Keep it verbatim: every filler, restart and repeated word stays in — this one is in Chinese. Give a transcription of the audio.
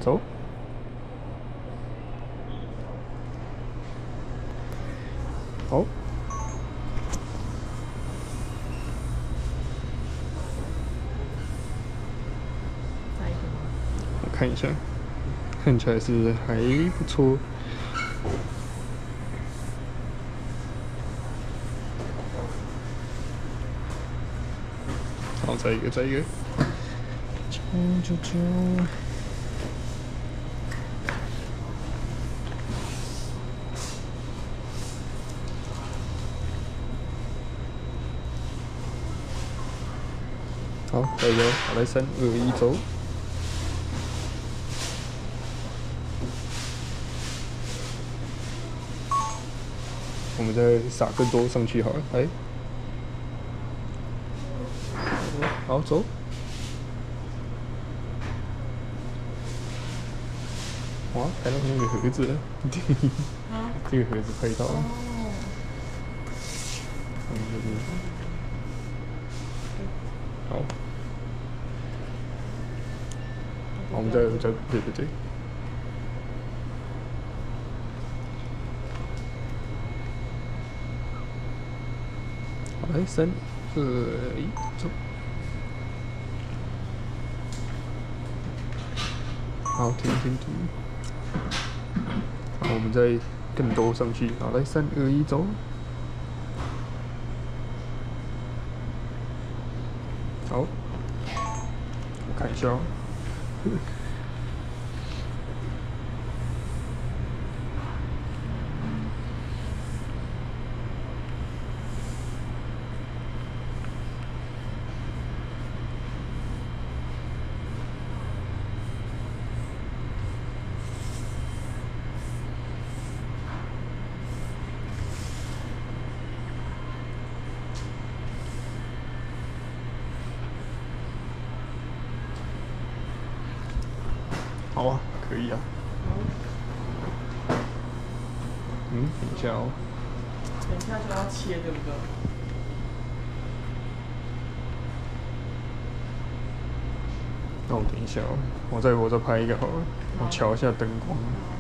走。好。 再一个吗？ 我看一下，看起来是还不错。好，再一个，再一个。九九九。好，加油！好，来三二一，走。我们再撒更多上去好了，来。好，走。哇，拍到那个盒子了， 啊？ 这个盒子拍到了。 哦。 嗯，这边。好。好，我们再再对对对。好，来三二一，走。好，停停停。好，我们再更多上去。好，来三二一，走。好，我看一下哦。好啊，可以啊。嗯，等一下哦。 等一下就要切，对不对？ 那我等一下哦，我再我再拍一个好了，我调一下灯光。